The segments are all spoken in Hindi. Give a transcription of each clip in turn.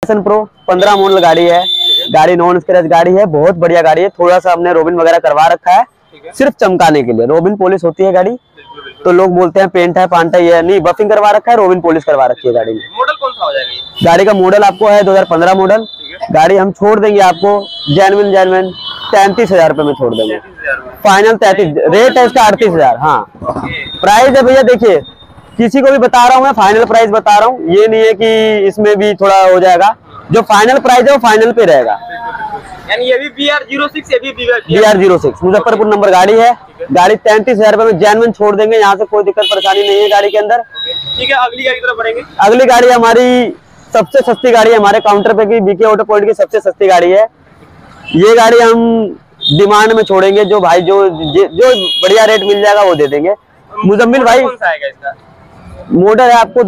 पैशन प्रो 15 मॉडल गाड़ी है। गाड़ी नॉन स्क्रैच गाड़ी है, बहुत बढ़िया गाड़ी है। थोड़ा सा हमने रोबिन वगैरह करवा रखा है सिर्फ चमकाने के लिए। रोबिन पॉलिश होती है गाड़ी, तो लोग बोलते हैं पेंट है पांट है, ये नहीं, बफिंग करवा रखा है, रोबिन पॉलिश करवा रखी है गाड़ी में। मॉडल कौन सा हो जाएगा? गाड़ी का मॉडल आपको है 2015 मॉडल। गाड़ी हम छोड़ देंगे आपको जेन्युइन 33,000 रुपए में छोड़ देंगे, फाइनल 33। रेट है इसका 38,000। हाँ प्राइस है भैया, देखिए किसी को भी बता रहा हूँ मैं, फाइनल प्राइस बता रहा हूँ, ये नहीं है कि इसमें भी थोड़ा हो जाएगा। जो फाइनल प्राइस है वो फाइनल पे रहेगा। यानी ये भी BR06, ये भी BR06 मुजफ्फरपुर नंबर गाड़ी है। गाड़ी 33,000 रुपए में जेन्युइन छोड़ देंगे, यहाँ से कोई दिक्कत परेशानी नहीं है गाड़ी के अंदर। ठीक है, अगली गाड़ी की तरफ बढ़ेंगे। अगली गाड़ी हमारी सबसे सस्ती गाड़ी है, हमारे काउंटर पे की बीके ऑटो पॉइंट की सबसे सस्ती गाड़ी है। ये गाड़ी हम डिमांड में छोड़ेंगे, जो भाई जो बढ़िया रेट मिल जाएगा वो दे देंगे। मुजम्मिल भाई कौन सा आएगा इसका? मॉडल है आपको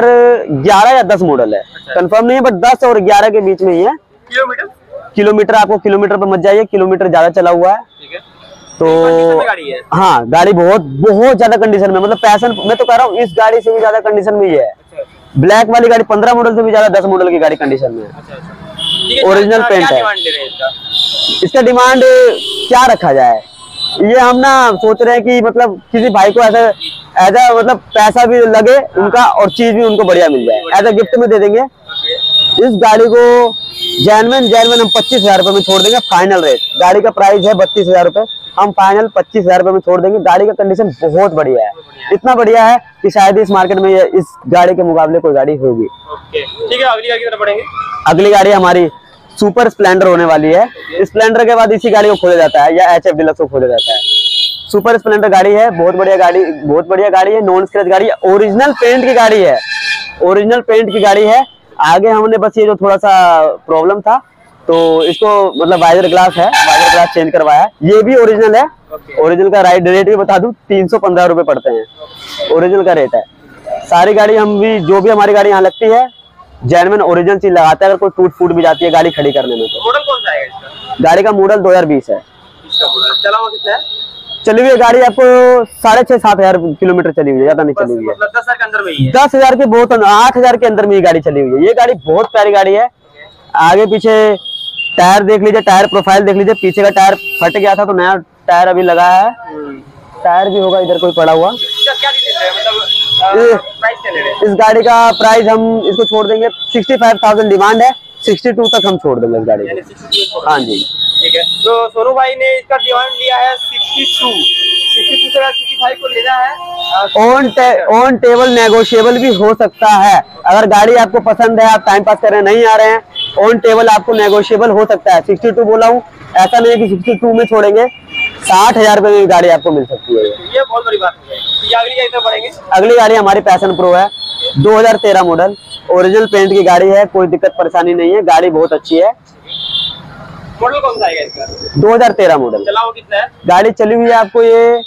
2011 या 10 मॉडल है, कंफर्म नहीं है, बट 10 और 11 के बीच में ही है। किलोमीटर आपको किलोमीटर पे मत जाइए, किलोमीटर ज्यादा चला हुआ है। ठीक है, तो गाड़ी है। हाँ गाड़ी बहुत ज्यादा कंडीशन में, मतलब पैशन मैं तो कह रहा हूँ इस गाड़ी से भी ज्यादा कंडीशन में ही है। ब्लैक वाली गाड़ी 15 मॉडल से भी ज्यादा 10 मॉडल की गाड़ी कंडीशन में है। ओरिजिनल पेंट है। इसका डिमांड क्या रखा जाए, ये हम ना सोच रहे हैं कि मतलब किसी भाई को ऐसा मतलब पैसा भी लगे उनका और चीज भी उनको बढ़िया मिल जाए, ऐसा गिफ्ट में दे देंगे। इस गाड़ी को जेन्युइन हम 25,000 रुपए में छोड़ देंगे, फाइनल रेट। गाड़ी का प्राइस है 32,000 रुपए, हम फाइनल 25,000 रुपए में छोड़ देंगे। गाड़ी का कंडीशन बहुत बढ़िया है, इतना बढ़िया है कि शायद इस मार्केट में इस गाड़ी के मुकाबले कोई गाड़ी होगी। ठीक है, अगली गाड़ी की तरफ बढ़ेंगे। अगली गाड़ी हमारी सुपर स्प्लेंडर होने वाली है। स्प्लेंडर के बाद इसी गाड़ी को खोजा जाता है या HF डिलक्स को खोजा जाता है। सुपर स्प्लेंडर गाड़ी है, बहुत बढ़िया गाड़ी है, नॉन स्क्रैच गाड़ी है, ओरिजिनल पेंट की गाड़ी है, ओरिजिनल पेंट की गाड़ी है। आगे हमने बस ये जो थोड़ा सा प्रॉब्लम था तो इसको मतलब वाइजर ग्लास है, वाइजर ग्लास चेंज करवाया है। ये भी ओरिजिनल है। ओरिजिनल का रेट भी बता दूं, 315 रुपए पड़ते हैं, ओरिजिनल का रेट है। सारी गाड़ी हम भी जो भी हमारी गाड़ी यहाँ लगती है जेन्युइन ओरिजिनल चीज लगाते हैं। अगर कोई टूट फूट भी जाती है गाड़ी खड़ी करने में तो। मॉडल कौन सा आएगा इसका? गाड़ी का मॉडल 2020 है। इसका मॉडल चला हुआ कितना है? चली हुई है गाड़ी आपको 6,500-7,000 किलोमीटर चली हुई है, ज्यादा नहीं चली हुई है। मतलब 10,000 के अंदर में ही है। 10,000 के बहुत, 8,000 के अंदर में ये गाड़ी चली हुई है। ये गाड़ी बहुत प्यारी गाड़ी है। आगे पीछे टायर देख लीजिए, टायर प्रोफाइल देख लीजिए, पीछे का टायर फट गया था तो नया टायर अभी लगा है। टायर भी होगा इधर कोई पड़ा हुआ। क्या मतलब प्राइस क्या ले रहे हैं? इस गाड़ी का प्राइस हम इसको छोड़ देंगे 65,000 डिमांड है, 62 तक हम छोड़ देंगे इस गाड़ी को। हाँ जी ठीक है, तो सोनू भाई ने इसका डिमांड लिया है 62 से अगर किसी भाई को लेना है ऑन टेबल नेगोशिएबल भी हो सकता है। अगर गाड़ी आपको पसंद है, आप टाइम पास कर रहे हैं, नहीं आ रहे हैं, ऑन टेबल आपको नेगोशिएबल हो सकता है। 62 बोला हूँ, ऐसा नहीं है कि 62 में छोड़ेंगे। 60,000 रुपए में गाड़ी आपको मिल सकती है। ये बहुत बड़ी बात है। ये अगली गाड़ी तरफ बढ़ेंगे। अगली गाड़ी हमारी पैशन प्रो है, 2013 मॉडल, ओरिजिनल पेंट की गाड़ी है, कोई दिक्कत परेशानी नहीं है, गाड़ी बहुत अच्छी है। मॉडल कौन सा आएगा इसका? 2013 मॉडल। चला हुआ कितना है? गाड़ी चली हुई है आपको ये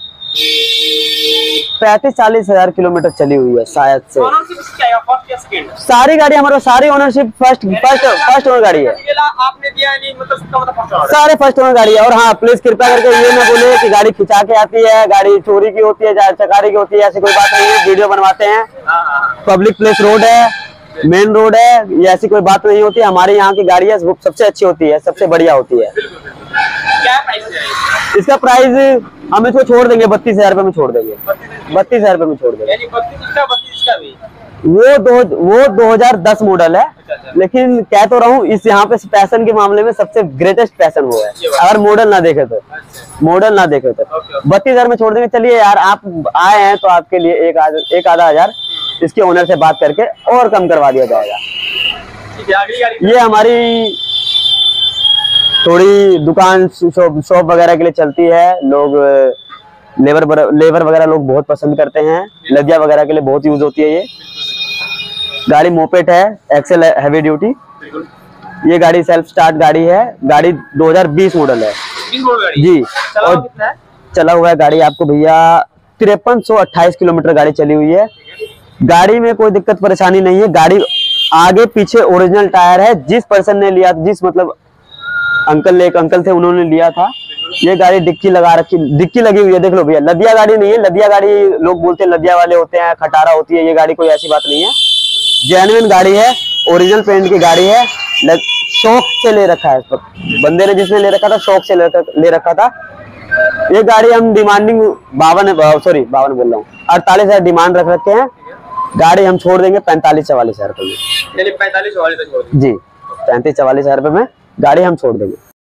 35-40 हजार किलोमीटर चली हुई है शायद से। सारी गाड़ी हमारे सारी ओनरशिप फर्स्ट ओनर गाड़ी है। आपने दिया नहीं, मतलब सारे फर्स्ट ओनर गाड़ी है। और हाँ प्लीज कृपया करके ये ना बोले कि गाड़ी खिंचा के आती है, गाड़ी चोरी की होती है, चकारी की होती है, ऐसी कोई बात नहीं है। वीडियो बनवाते हैं, पब्लिक प्लेस रोड है, मेन रोड है, ये ऐसी कोई बात नहीं होती है। हमारे यहाँ की गाड़ी है सबसे अच्छी होती है, सबसे बढ़िया होती है। क्या प्राइस है इसका? प्राइस हम इसको छोड़ देंगे 32,000 रुपए में छोड़ देंगे, 32,000 रुपए में छोड़ देंगे। यानी 32 का भी वो 2010 मॉडल है। लेकिन कह तो रहा हूँ इस यहाँ पे पैशन के मामले में सबसे ग्रेटेस्ट पैशन वो है। अगर मॉडल ना देखे तो 32,000 में छोड़ देंगे। चलिए यार, आप आए हैं तो आपके लिए एक आधा हजार इसके ओनर से बात करके और कम करवा दिया जाएगा। ये हमारी थोड़ी दुकान शॉप वगैरह के लिए चलती है। लोग लेबर वगैरह लोग बहुत पसंद करते हैं, लदिया वगैरह के लिए बहुत यूज होती है। ये गाड़ी मोपेट है, एक्सेल हैवी ड्यूटी। ये गाड़ी सेल्फ स्टार्ट गाड़ी है, गाड़ी 2020 मॉडल है जी। और चला हुआ है गाड़ी आपको भैया 5328 किलोमीटर गाड़ी चली हुई है। गाड़ी में कोई दिक्कत परेशानी नहीं है। गाड़ी आगे पीछे ओरिजिनल टायर है। जिस पर्सन ने लिया, मतलब एक अंकल थे, उन्होंने लिया था। ये गाड़ी डिक्की लगी हुई है, देख लो भैया। लदिया गाड़ी नहीं है। लदिया गाड़ी लोग बोलते हैं लदिया वाले होते हैं, खटारा होती है। ये गाड़ी कोई ऐसी बात नहीं है, जेन्युइन गाड़ी है। ओरिजिनल पेंट की गाड़ी है, शौक से ले रखा है बंदे ने, जिसने ले रखा था शौक से ले रखा था। ये गाड़ी हम डिमांडिंग 52 बोल रहा हूँ 48,000 डिमांड रख रखे हैं। गाड़ी हम छोड़ देंगे 45-44 हजार रुपए में। 45-44 तक छोड़ जी, 35-44 हजार रुपए में गाड़ी हम छोड़ देंगे।